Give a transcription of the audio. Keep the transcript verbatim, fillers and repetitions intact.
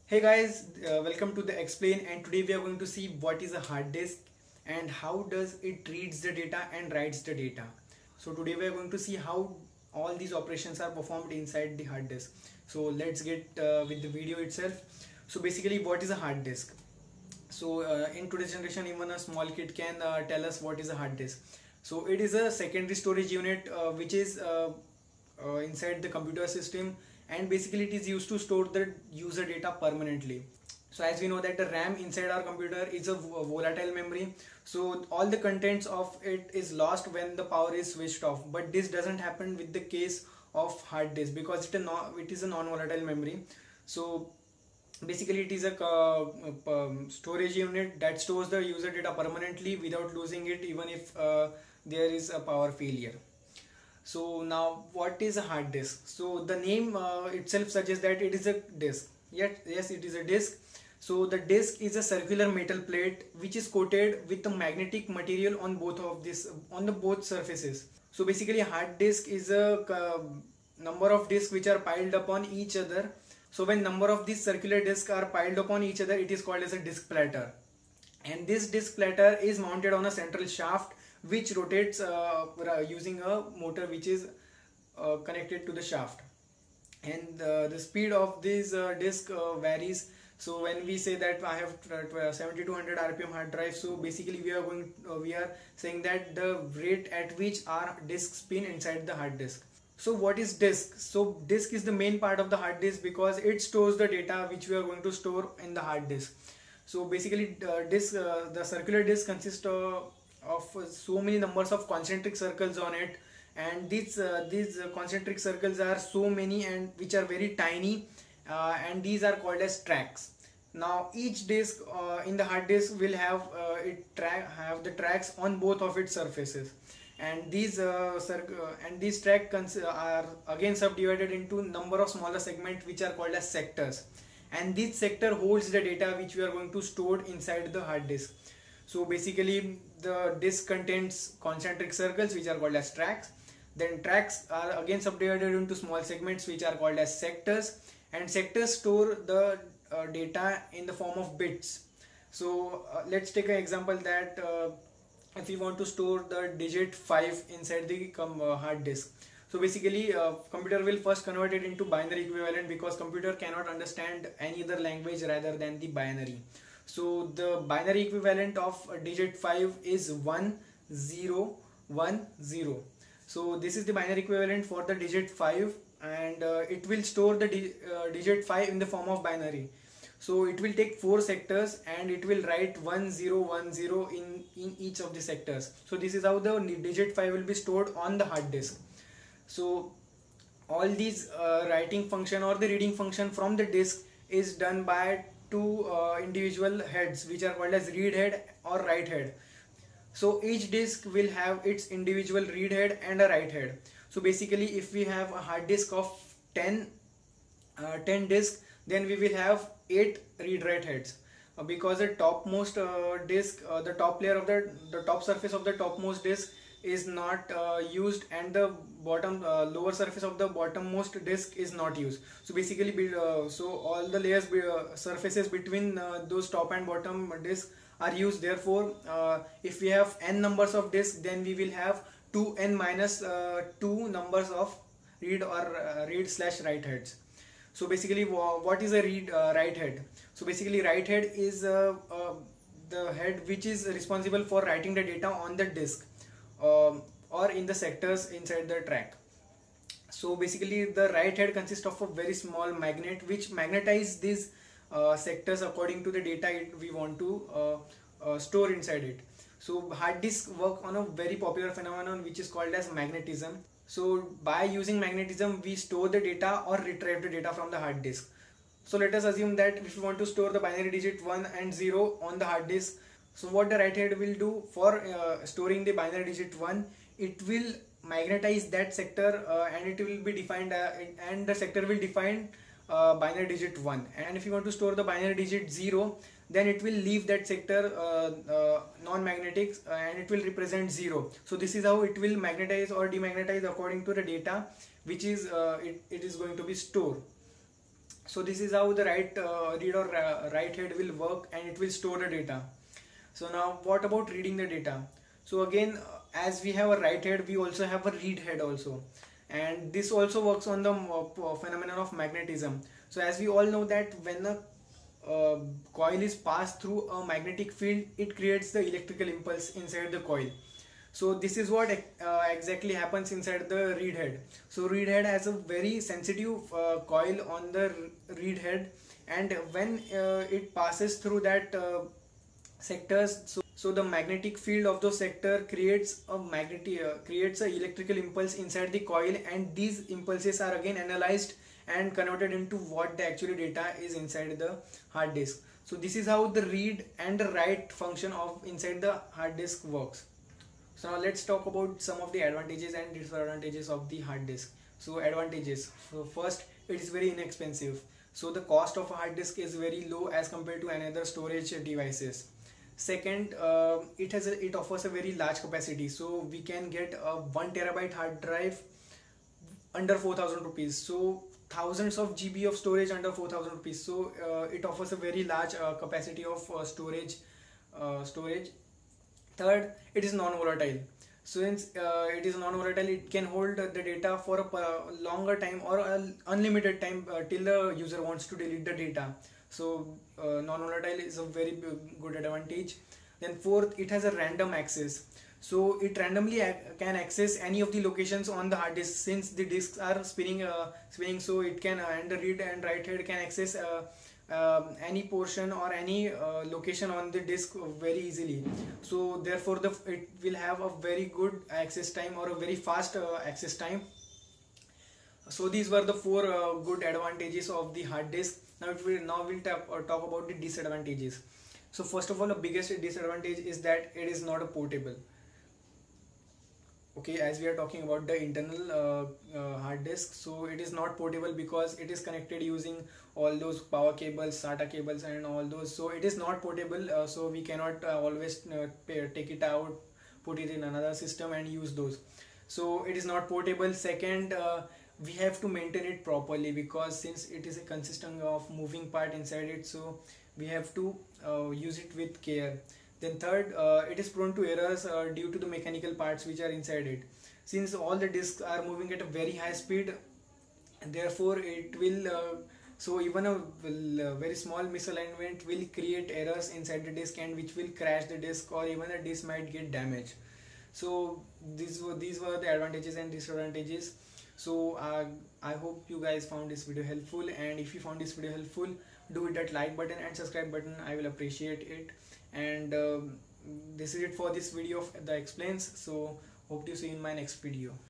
Hey guys, uh, welcome to the Explain, and today we are going to see what is a hard disk and how does it reads the data and writes the data. So today we are going to see how all these operations are performed inside the hard disk. So let's get uh, with the video itself. So basically, what is a hard disk? So uh, in today's generation, even a small kid can uh, tell us what is a hard disk. So it is a secondary storage unit uh, which is uh, uh, inside the computer system, and basically it is used to store the user data permanently. So as we know that the RAM inside our computer is a volatile memory, so all the contents of it is lost when the power is switched off, but this doesn't happen with the case of hard disk because it, a non, it is a non-volatile memory. So basically it is a uh, um, storage unit that stores the user data permanently without losing it even if uh, there is a power failure. So now what is a hard disk? So the name uh, itself suggests that it is a disk. Yet yes, it is a disk. So the disk is a circular metal plate which is coated with a magnetic material on both of this on the both surfaces. So basically a hard disk is a uh, number of disks which are piled upon each other. So when number of these circular disks are piled upon each other, it is called as a disk platter. And this disk platter is mounted on a central shaft which rotates uh, using a motor which is uh, connected to the shaft. And uh, the speed of this uh, disk uh, varies. So when we say that I have seventy-two hundred R P M hard drive, so basically we are going uh, we are saying that the rate at which our disk spin inside the hard disk. So what is disk? So disk is the main part of the hard disk because it stores the data which we are going to store in the hard disk. So basically uh, disk, uh, the circular disk consists of, of so many numbers of concentric circles on it, and these uh, these uh, concentric circles are so many and which are very tiny, uh, and these are called as tracks. Now each disk uh, in the hard disk will have uh, it track have the tracks on both of its surfaces, and these uh, uh, and these tracks are again subdivided into number of smaller segments which are called as sectors, and this sector holds the data which we are going to store inside the hard disk. So basically the disk contains concentric circles which are called as tracks. Then tracks are again subdivided into small segments which are called as sectors, and sectors store the uh, data in the form of bits. So uh, let's take an example that uh, if we want to store the digit five inside the uh, hard disk. So basically uh, computer will first convert it into binary equivalent because computer cannot understand any other language rather than the binary. So the binary equivalent of digit five is one zero one zero. So this is the binary equivalent for the digit five, and uh, it will store the di uh, digit five in the form of binary. So it will take four sectors and it will write one zero one zero in, in each of the sectors. So this is how the digit five will be stored on the hard disk. So all these uh, writing function or the reading function from the disk is done by two uh, individual heads which are called as read head or write head. So each disk will have its individual read head and a write head. So basically if we have a hard disk of ten, uh, ten disks, then we will have eight read write heads, uh, because the topmost uh, disk, uh, the top layer of the, the top surface of the topmost disk is not uh, used, and the bottom uh, lower surface of the bottommost disk is not used. So basically be, uh, so all the layers be, uh, surfaces between uh, those top and bottom disk are used. Therefore uh, if we have n numbers of disks, then we will have two n minus uh, two numbers of read or uh, read slash write heads. So basically what is a read uh, write head? So basically write head is uh, uh, the head which is responsible for writing the data on the disk um, or in the sectors inside the track. So basically the write head consists of a very small magnet which magnetize these uh, sectors according to the data it, we want to uh, uh, store inside it. So hard disk work on a very popular phenomenon which is called as magnetism. So by using magnetism we store the data or retrieve the data from the hard disk. So let us assume that if we want to store the binary digit one and zero on the hard disk, so what the write head will do for uh, storing the binary digit one, it will magnetize that sector uh, and it will be defined uh, and the sector will define uh, binary digit one. And if you want to store the binary digit zero, then it will leave that sector uh, uh, non-magnetic uh, and it will represent zero. So this is how it will magnetize or demagnetize according to the data which is uh, it, it is going to be stored. So this is how the right uh, read or uh, write head will work, and it will store the data. So now what about reading the data? So again, uh, as we have a write head, we also have a read head also, and this also works on the uh, phenomenon of magnetism. So as we all know that when a uh, coil is passed through a magnetic field, it creates the electrical impulse inside the coil. So this is what uh, exactly happens inside the read head. So read head has a very sensitive uh, coil on the read head, and when uh, it passes through that uh, sectors, so, so the magnetic field of the sector creates a magnetic uh, creates a electrical impulse inside the coil, and these impulses are again analyzed and converted into what the actual data is inside the hard disk. So this is how the read and the write function of inside the hard disk works. So now let's talk about some of the advantages and disadvantages of the hard disk. So advantages. So first, it is very inexpensive. So the cost of a hard disk is very low as compared to another storage devices. Second, uh, it has a, it offers a very large capacity. So we can get a one terabyte hard drive under four thousand rupees. So thousands of G B of storage under four thousand rupees. So uh, it offers a very large uh, capacity of uh, storage uh, storage. Third, it is non-volatile. So since uh, it is non-volatile, it can hold the data for a longer time or a unlimited time uh, till the user wants to delete the data. So uh, non-volatile is a very good advantage. Then fourth, it has a random access. So it randomly ac can access any of the locations on the hard disk, since the disks are spinning uh, spinning so it can uh, and the read and write head can access uh, uh, any portion or any uh, location on the disk very easily. So therefore the it will have a very good access time or a very fast uh, access time. So these were the four uh, good advantages of the hard disk. Now it will now we'll talk, uh, talk about the disadvantages. So first of all, the biggest disadvantage is that it is not a portable. Okay, as we are talking about the internal uh, uh, hard disk, so it is not portable because it is connected using all those power cables, SATA cables and all those. So it is not portable, uh, so we cannot uh, always uh, pay, take it out, put it in another system and use those. So it is not portable. Second, uh, we have to maintain it properly, because since it is a consisting of moving part inside it, so we have to uh, use it with care. Then third, uh, it is prone to errors uh, due to the mechanical parts which are inside it. Since all the disks are moving at a very high speed, therefore it will uh, so even a will, uh, very small misalignment will create errors inside the disk, and which will crash the disk, or even the disk might get damaged. So these were these were the advantages and disadvantages. So uh, I hope you guys found this video helpful, and if you found this video helpful, do hit that like button and subscribe button. I will appreciate it. And um, this is it for this video of the explains. So hope to see you in my next video.